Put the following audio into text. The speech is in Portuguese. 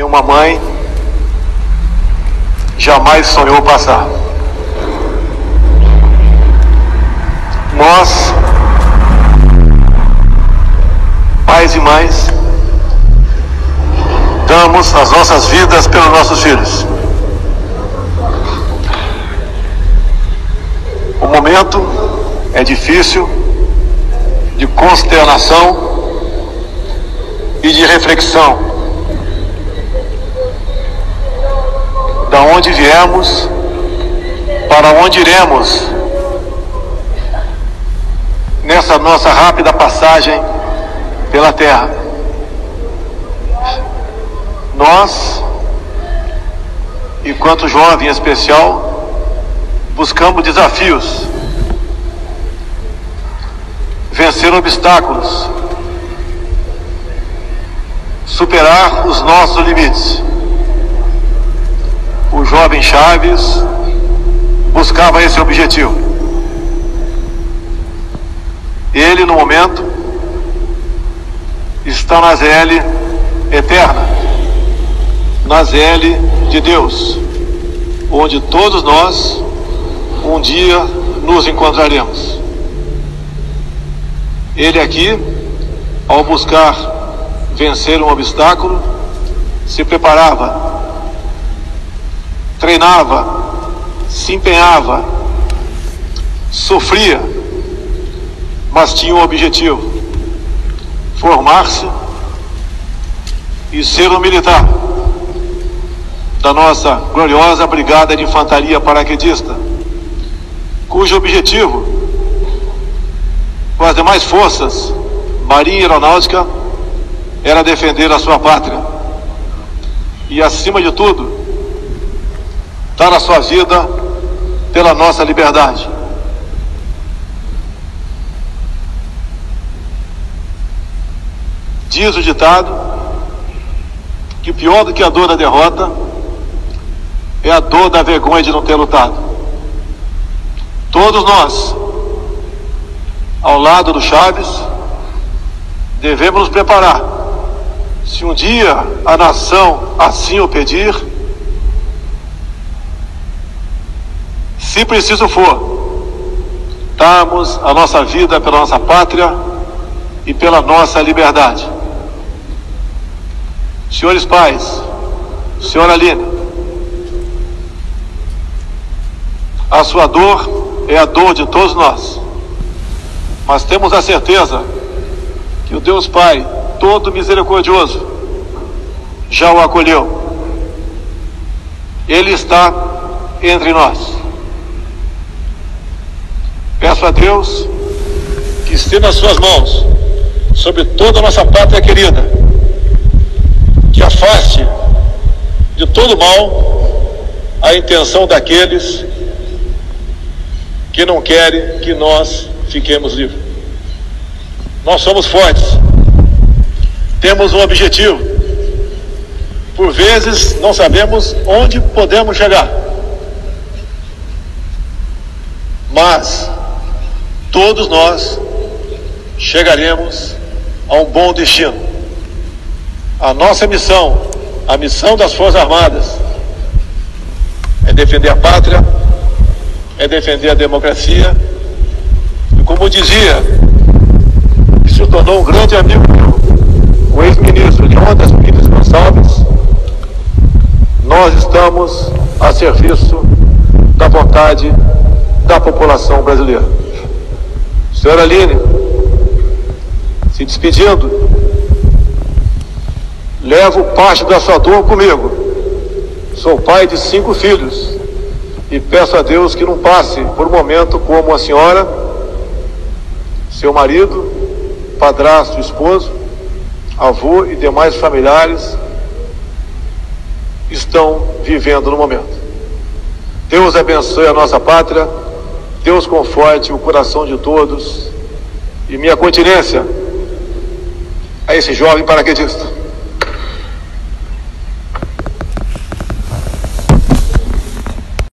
uma mãe jamais sonhou passar. Nós, pais e mães, damos as nossas vidas pelos nossos filhos. O momento é difícil, de consternação e de reflexão. Da onde viemos, para onde iremos, nessa nossa rápida passagem pela Terra. Nós, enquanto jovem em especial, buscamos desafios, vencer obstáculos, superar os nossos limites. O jovem Chaves buscava esse objetivo. Ele, no momento, está na ZL eterna, na ZL de Deus, onde todos nós um dia nos encontraremos. Ele aqui, ao buscar vencer um obstáculo, se preparava, treinava, se empenhava, sofria, mas tinha um objetivo: formar-se e ser um militar da nossa gloriosa Brigada de Infantaria Paraquedista, cujo objetivo, com as demais forças, Marinha e Aeronáutica, era defender a sua pátria e, acima de tudo, dar a sua vida pela nossa liberdade. Diz o ditado que pior do que a dor da derrota é a dor da vergonha de não ter lutado. Todos nós, ao lado do Chaves, devemos nos preparar. Se um dia a nação assim o pedir, se preciso for, darmos a nossa vida pela nossa pátria e pela nossa liberdade. Senhores pais, senhora Aline, a sua dor é a dor de todos nós, mas temos a certeza que o Deus Pai, todo misericordioso, já o acolheu. Ele está entre nós. Peço a Deus que estenda as suas mãos sobre toda a nossa pátria querida, que afaste de todo mal a intenção daqueles que não querem que nós fiquemos livres. Nós somos fortes, temos um objetivo. Por vezes não sabemos onde podemos chegar, mas todos nós chegaremos a um bom destino. A nossa missão, a missão das Forças Armadas, é defender a pátria, é defender a democracia. E como dizia, que se tornou um grande amigo meu, o ex-ministro Leônidas Pires Gonçalves, nós estamos a serviço da vontade da população brasileira. Senhora Aline, se despedindo, levo parte da sua dor comigo. Sou pai de 5 filhos e peço a Deus que não passe por um momento como a senhora, seu marido, padrasto, esposo, avô e demais familiares estão vivendo no momento. Deus abençoe a nossa pátria, Deus conforte o coração de todos e minha continência a esse jovem paraquedista.